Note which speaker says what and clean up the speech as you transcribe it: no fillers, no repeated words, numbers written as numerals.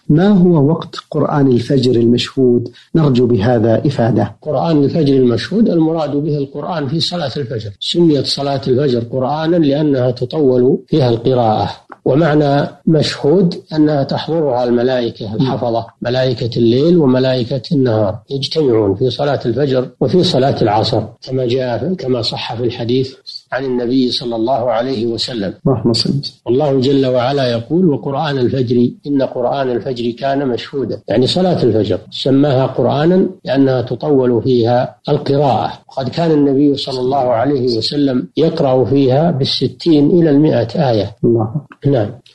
Speaker 1: ما هو وقت قرآن الفجر المشهود؟ نرجو بهذا إفادة.
Speaker 2: قرآن الفجر المشهود المراد به القرآن في صلاة الفجر. سميت صلاة الفجر قرآنا لأنها تطول فيها القراءة. ومعنى مشهود أنها تحضرها الملائكة الحفظة، ملائكة الليل وملائكة النهار، يجتمعون في صلاة الفجر وفي صلاة العصر كما صح في الحديث عن النبي صلى الله عليه وسلم. الله جل وعلا يقول: وقرآن الفجر إن قرآن الفجر كان مشهودا، يعني صلاة الفجر سماها قرآنا لأنها تطول فيها القراءة. قد كان النبي صلى الله عليه وسلم يقرأ فيها 60 إلى 100 آية.
Speaker 1: الله.
Speaker 2: نعم.